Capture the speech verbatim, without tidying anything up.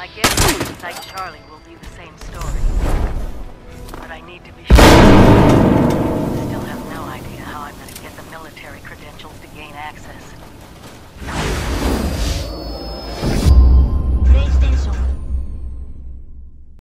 I guess Site Charlie will be the same story. But I need to be sure.